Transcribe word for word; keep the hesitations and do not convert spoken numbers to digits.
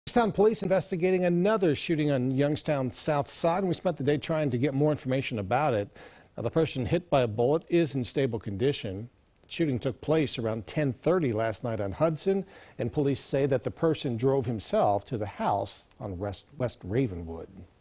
Youngstown police investigating another shooting on Youngstown's south side, and we spent the day trying to get more information about it. Now, the person hit by a bullet is in stable condition. The shooting took place around ten thirty last night on Hudson, and police say that the person drove himself to the house on West, West Ravenwood.